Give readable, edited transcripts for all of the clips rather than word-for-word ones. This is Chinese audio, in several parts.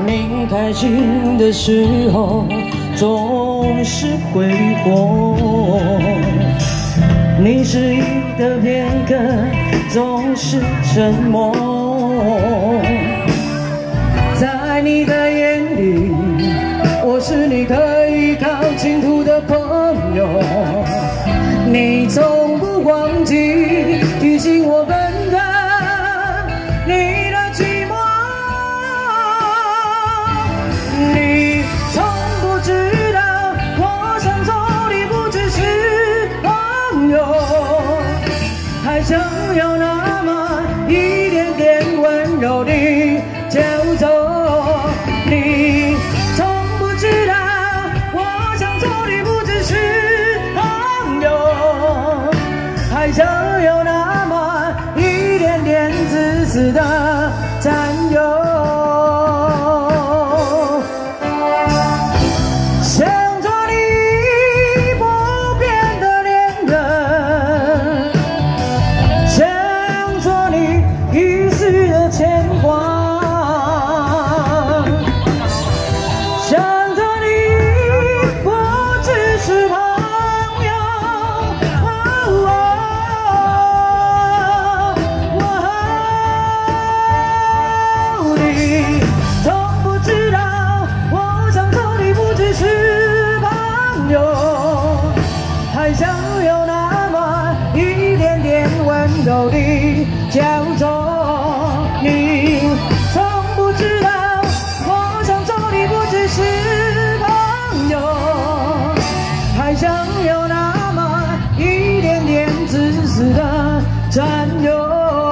你开心的时候总是挥霍，你失意的片刻总是沉默。在你的眼里，我是你可以靠倾吐的朋友，你从不忘记提醒我分开你的寂寞。你从不知道，我想做你不只是朋友，还想有那么一点点温柔的叫走。你从不知道，我想做你不只是朋友，还想有那么一点点自私的占有。想做你不变的恋人，想做你遗失的牵挂。还想有那么一点点温柔的叫做你，从不知道，我想做你不只是朋友，还想有那么一点点自私的占有。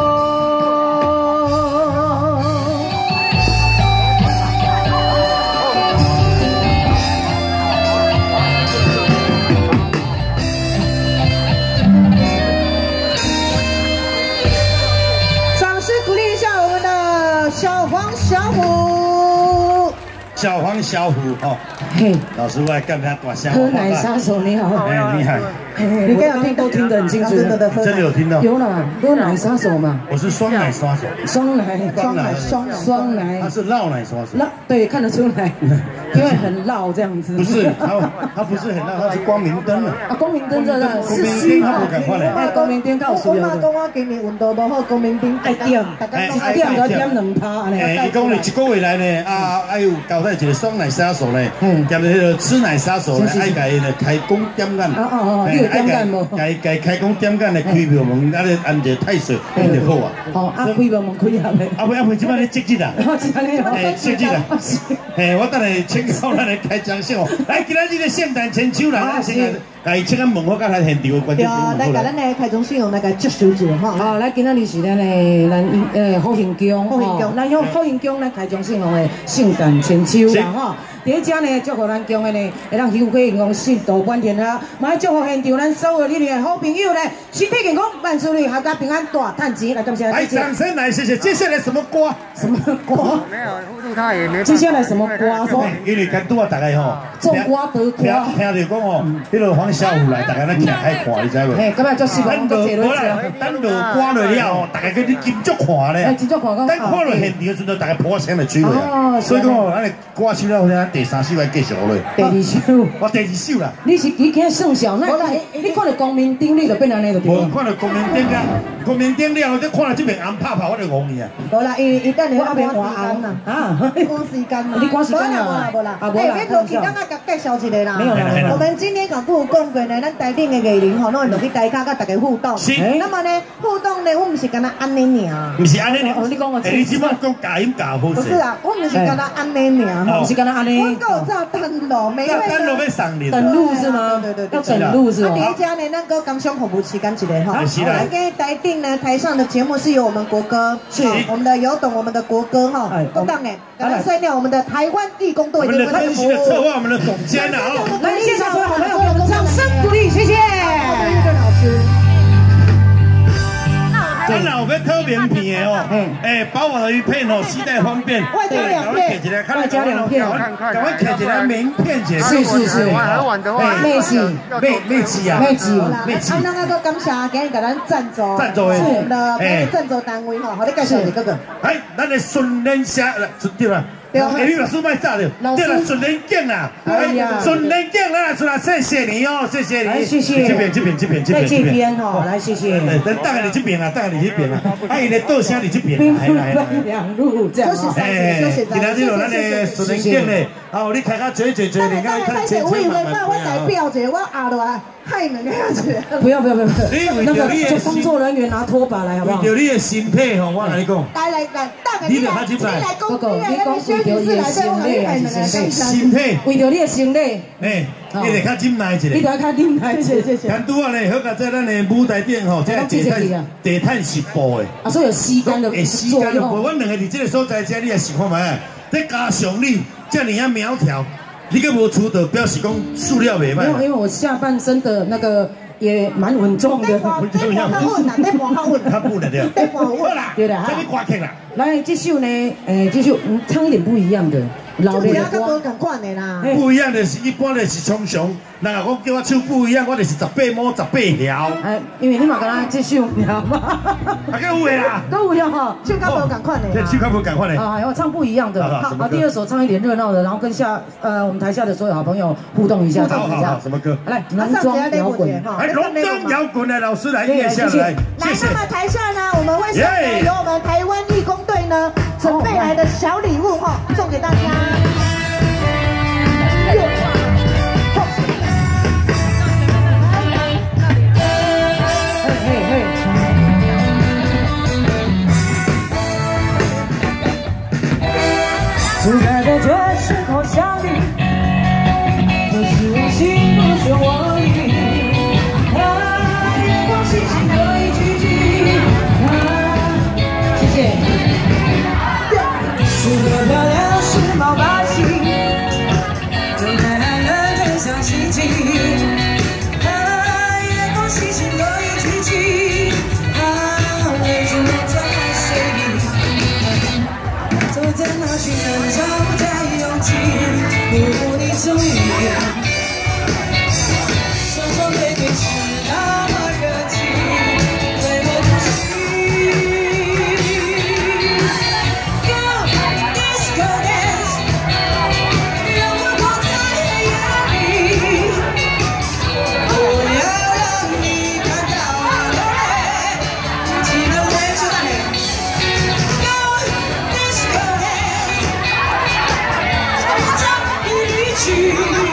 小黄小虎哦，老师我来干他大声。 喝奶杀手你好， 哎，你好， 你刚刚都听得很清楚， 真的有听到？ 有了，喝奶杀手嘛。 我是双奶杀手， 双奶， 他是绕奶杀手。 对，看得出来，因为很绕这样子。 不是，他不是很绕，他是光明灯了。 啊，光明灯这个是虚嘛？不敢看嘞。 哎，光明灯告诉我。 我妈讲我今年运动不好，光明灯爱点， 一点就点2趴安尼。 哎，伊讲你一个月来呢，还有交代一个双奶杀手呢，兼那个吃奶杀手呢，爱甲伊呢开工点眼。 你有点眼无？ 该开工点眼来开庙门，啊咧安一太岁，就好啊。 哦，啊开庙门开下咧。 啊不，即摆咧积极啦。 哦，是安尼哦。 哎，积极啦。哎，我等下请教咱来开奖项哦。来，今仔日的圣诞千秋啦，先来请咱问好甲咱现场的观众。 来，甲咱的开奖信用来甲接收一下哈。 好，来，今仔日是咱的好运宫，咱用好运宫咱开奖信用的圣诞千秋啦哈。第一只呢，祝福咱宫的呢，会当幸福幸福，幸福满天下。嘛，祝福现场咱所有你的好朋友呢，身体健康，万事如意，阖家平安，大赚钱。来，感谢。 来，掌声来，谢谢。接下来什么歌？ 什么歌？ 没有，互动他也没。 接下来什么歌？说。 因为监督啊，大家吼， 种瓜得瓜。 听着讲哦，迄个黄小虎来，大家咱徛海看，你知无？ 嘿，咁啊，就是讲多谢多谢。 等落瓜落了哦，大家去你金足看咧。 金足看， 等看落现场的时阵，大家破声来吹落啊。所以讲哦，咱的歌手了，咱第3首来继续落。 第2首， 我第2首啦。 你是几间算小？那你看到光明顶，你就变安尼就对。 我看到光明顶啊，光明顶了，再看到这边红泡泡，我就戆伊啊。 无啦，伊等下我变换红啦。 啊， 赶时间嘛。 你赶时间啊？ 无啦，哎，你落去刚刚甲介绍一下啦。 没有啦。 我们今天刚有讲过呢，咱台顶的艺人吼，拢会落去台卡甲大家互动。 是。 那么呢，互动呢，我唔是干那安尼尔。 不是安尼尔。 你讲我。 你只不过讲假音假好势。 不是啊，我唔是干那安尼尔。 不是干那安尼。 我够早等咯，每位。 等落要上脸。 等路是吗？ 对。 要等路是吗？ 第一家呢，咱个工商服务时间一个哈。 是啦。 来跟台顶呢，台上的节目是由我们国歌，是我们的有懂我们的国歌哈。不当哎，刚才删掉我们的台湾义工队。 我们的分析的策划，我们的总监啊。 来，现场所有好朋友，给我们掌声鼓励，谢谢。 老师。 咱老要偷名片的哦，包我鱼片哦，携带方便。 外加2片， 外加2片， 赶快摕一个名片姐。 是。 很晚的话， 妹子啊，妹子。 啊，咱那个感谢今日给咱赞助，是我们的赞助单位哈，好，你介绍一个。 哎，咱的顺联社，对啦。 你老师卖炸的，对了，顺人敬啦，顺人敬啦，出来谢谢你哦，谢谢你， 谢谢。 这边， 在这边哈，来谢谢。 等大概你这边啦，大概你这边啦，啊，伊咧倒声你这边，来， 两路这样。 今仔日有咱的顺人敬嘞，哦，你开较坐，你看看千千万万。 我代表者，我压落来害两个样子。 不要，那个就工作人员拿拖把来好不好？ 为着你的心态吼，我跟你讲。 来，你来公司来，你休息室来，对我来害两个心态。 为着你的心态。 你得较忍耐一下。 你得较忍耐一下，谢谢。 刚拄啊呢，好甲在咱的舞台顶吼，这个地毯是布的。 啊，所以有吸干的作用。 阮两个伫这个所在，这你也想看卖，再加上你这尔啊苗条，你个无出道，表示讲塑料袂歹。 因为我下半身的那个也蛮稳重的。 较稳较稳的对。好啦， 对啦， 这边歌曲啦。 来，这首呢，这首唱一点不一样的。老的歌， 不一样的是，一般的是常常，人家讲叫我唱不一样，我就是18摸18条。 因为你嘛跟他这首，你知道吗？ 啊，个有的啦， 都有哈， 唱较无共款的。 对，唱较无共款的。 啊，要唱不一样的。好，第二首唱一点热闹的，然后跟我们台下的所有好朋友互动一下， 好，什么歌？ 来，浓妆摇滚。 浓妆摇滚的老师来念下来，谢谢。 那么台下呢，我们会送由我们台湾义工队呢准备来的小礼物哈，送给大家。 就在这时候相遇，可是我心不说我意。月光星星可以聚聚。谢谢。是个漂亮时髦把戏，就在那人真像奇迹。月光星星可以聚集。泪珠在水里。走在那群人潮在拥挤，不顾你终于双双背对是那么热情，对我的心。Go disco dance， 让我活在黑暗里，我要让你看到我记得我出来。Go disco dance， 我将不离去。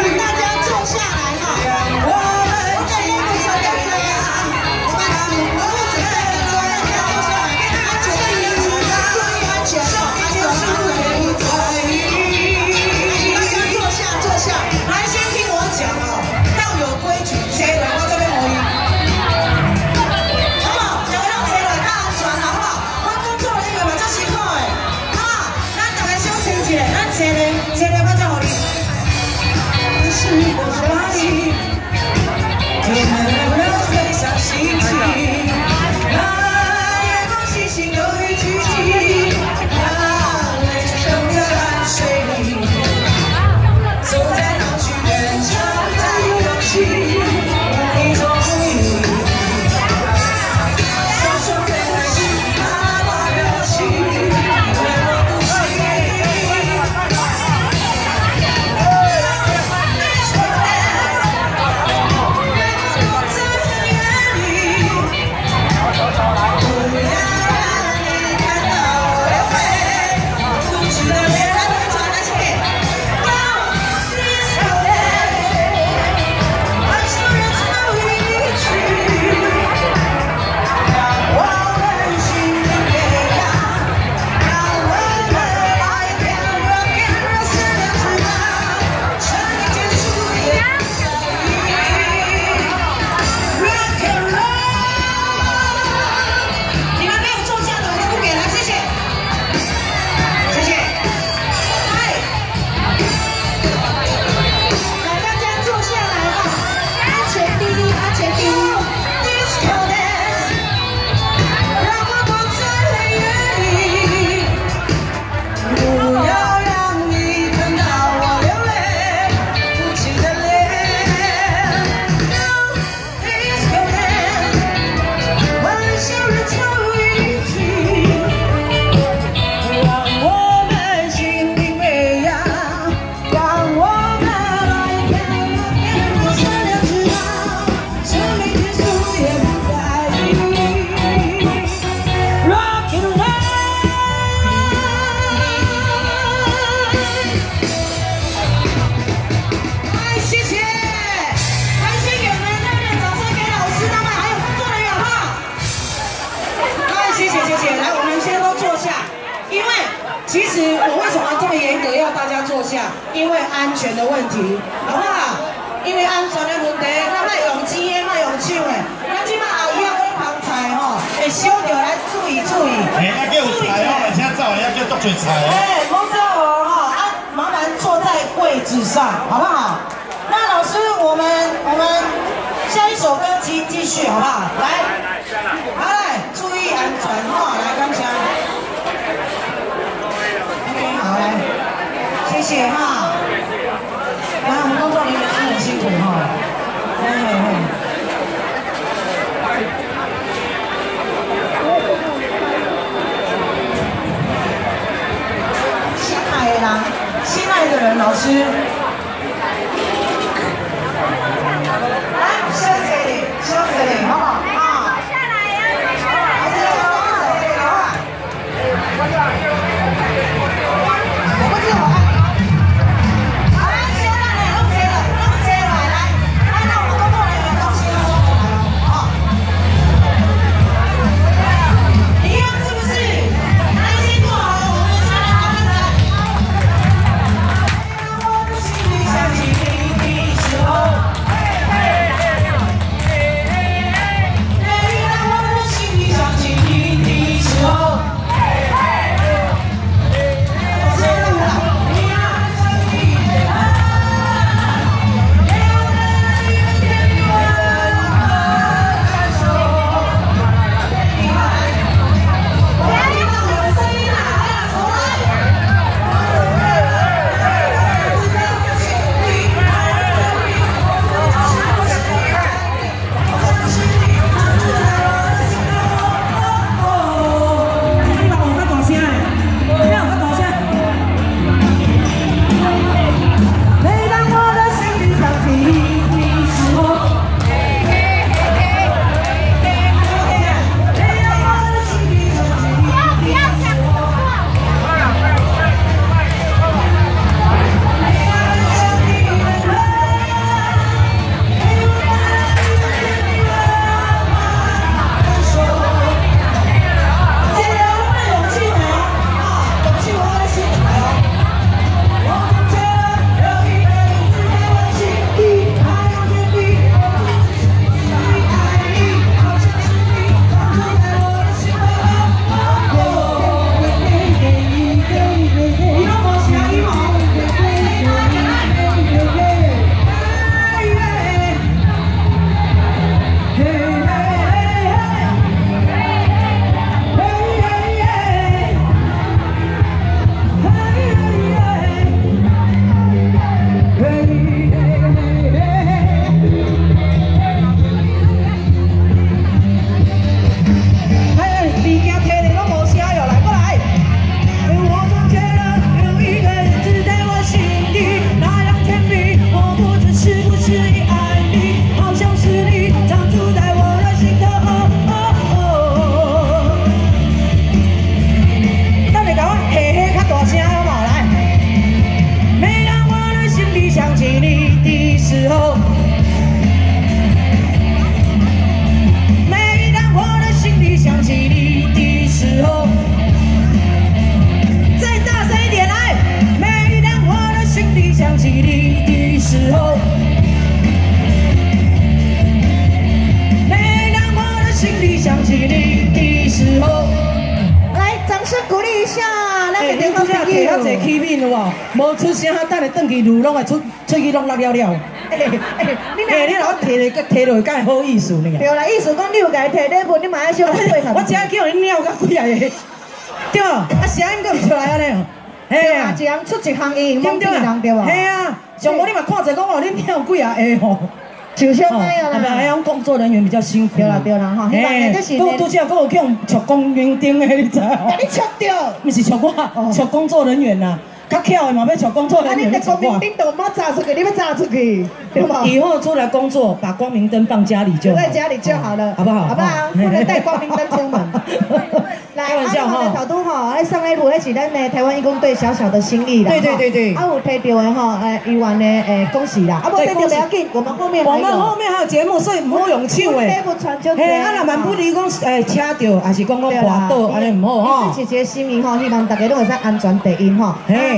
家坐下，因为安全的问题，好不好？因为安全的问题，咱卖用钱的，卖用手的。咱即摆后以后咧捧菜吼，会烧着来注意注意。 要叫有菜哦，而且走要叫足多菜哦。 莫走哦哈，啊，麻烦坐在位置上，好不好？那老师，我们下一首歌继续好不好？来，好来，注意安全哈，来刚强。OK， 好来，谢谢哈。来，我们工作人员是很辛苦哈。心爱的人，老师。来，休息，好不好？啊。下来呀，还是要我不知道。好，来，先让你弄车来，来，那我们工作人员东西要收起来了，好。一样是不是？安心坐好，我们下来好看的。想起你的时候。 无出声，等下转去路拢会出去拢落了了。你老摕落敢会好意思呢？ 对啦，意思讲你有家摕礼物，你嘛爱小配合。 我只叫你鸟到几啊个，对啊，声音阁唔出来安尼哦。 嘿啊，一人出一项英文，对人对吧？ 嘿啊，上无你嘛看者讲哦，你鸟几啊个吼。 就像那样啦， 那样工作人员比较辛苦。 对啦对啦哈， 嘿，拄只个有去用戳公园灯的，你知哦？ 甲你戳着， 不是戳我，戳工作人员呐。较巧的嘛，要找工作人员去找我。 光明灯都冇炸出去，你要炸出去，对吗？ 以后出来工作，把光明灯放家里就好。 在家里就好了， 好不好？ 好不好？不能带光明灯出门。来， 开玩笑哈。 头都哈，来上一步，那是咱的台湾义工队小小的心意啦。 对对对对。 啊，有摕到的哈，议员的恭喜啦。啊，不摕到不要紧，我们后面还有节目，所以唔好用手诶。嘿，啊，若万不离讲车着，还是讲我滑倒，安尼唔好哈。 姐姐心意哈，希望大家都会使安全第一哈。 嘿。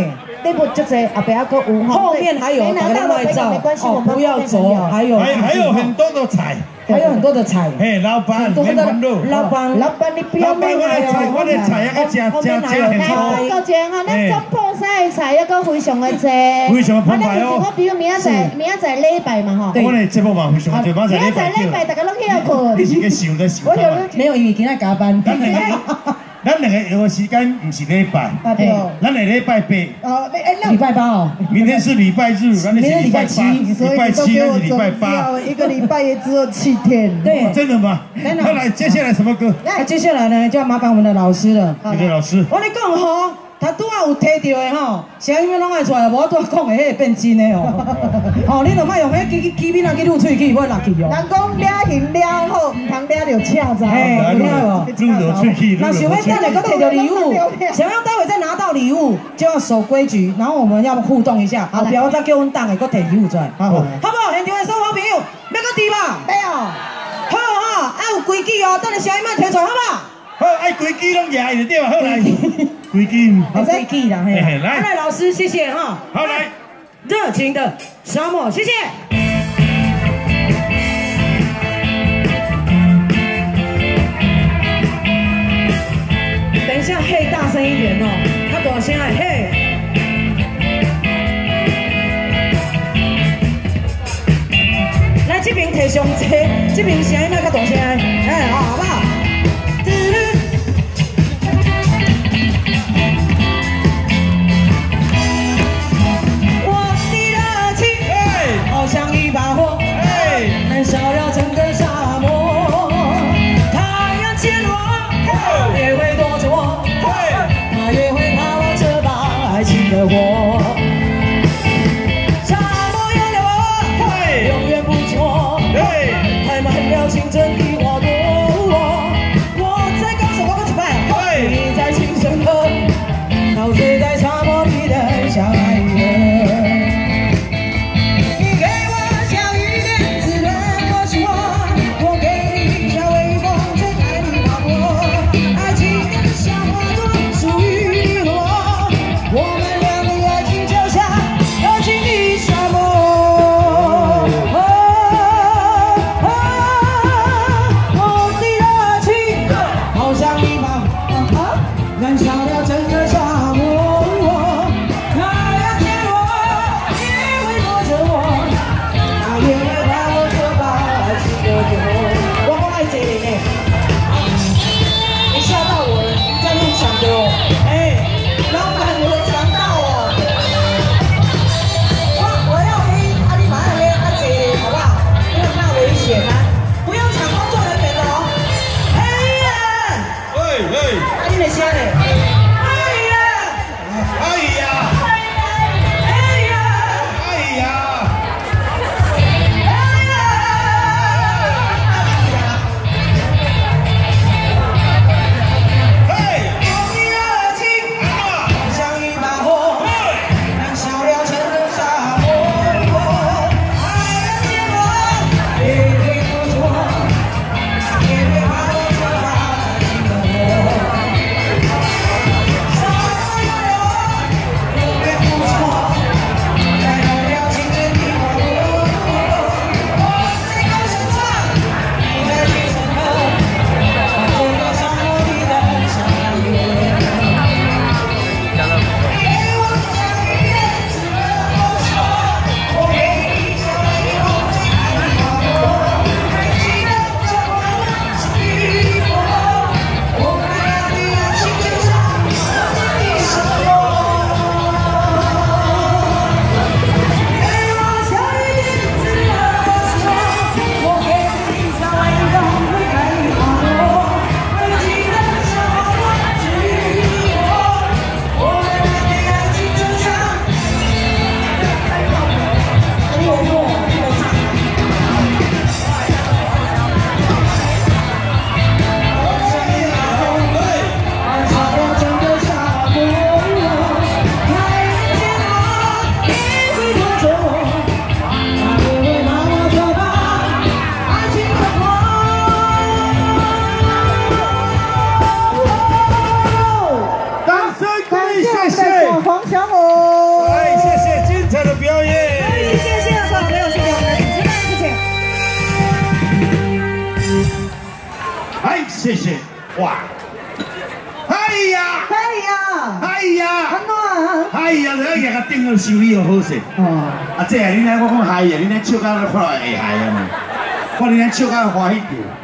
礼物就这后边还有有后面还有，大家拍照， 没关系，我们不要走，还有很多的菜， 还有很多的菜。 嘿，老板，别烦恼， 老板， 你不要买我的菜要加很多。 够正哈，咱中破菜的菜要够非常的多， 非常澎湃哦。 我比如明仔载礼拜嘛吼， 我的节目嘛非常多，明仔礼拜大家拢去要困。 你是去想在想？ 没有，因为今仔加班。 咱两个有个时间不是礼拜，咱礼拜8。 礼拜8哦。 明天是礼拜日，咱是礼拜7，礼拜7还是礼拜8？ 一个礼拜也只有7天。 对， 真的吗？后来接下来什么歌？ 那接下来呢，就要麻烦我们的老师了。 那个老师， 我跟你讲吼，他拄仔有摕到的吼，声音拢爱出来，无拄仔讲的迄个变真的哦。哦，你著莫用迄机敏仔去撸喙齿，要落去哦。 人讲抓hình抓好，唔通抓着车仔。 嘿，有听无？ 撸着喙齿， 那想要等下个摕到礼物，想要待会再拿到礼物，就要守规矩，然后我们要互动一下。后壁我再叫阮党的个摕礼物出来，好不好？现场的所有朋友，要个滴吧？ 没有。 好哈，爱有规矩哦，等下声音莫摕出来，好不好？ 好，爱规矩拢抓就对了，好来。规矩， 好规矩啦，嘿。 来， 老师，谢谢哈。 好来， 热情的沙漠，谢谢。等一下，嘿，大声一点哦，他大声啊，嘿。来，这边提上车，这边声音莫较大声，哎，好不好？好像一把火，燃烧了整个沙漠。太阳陷落，也会躲着我，它也会怕我这把爱情的火。沙漠有了我，永远不寂寞。开满了青春的花朵。我在高手高歌举拜，你在轻声喝，陶醉在沙漠里的小爱人。我们两个。 谢谢，哇，哎呀， 哎呀， 哎呀， 安怎？ 哎呀，你个顶个修理好势。 哦， 啊，这啊，你来我讲嗨呀，你来笑到快会嗨啊嘛，我你来笑到欢喜着。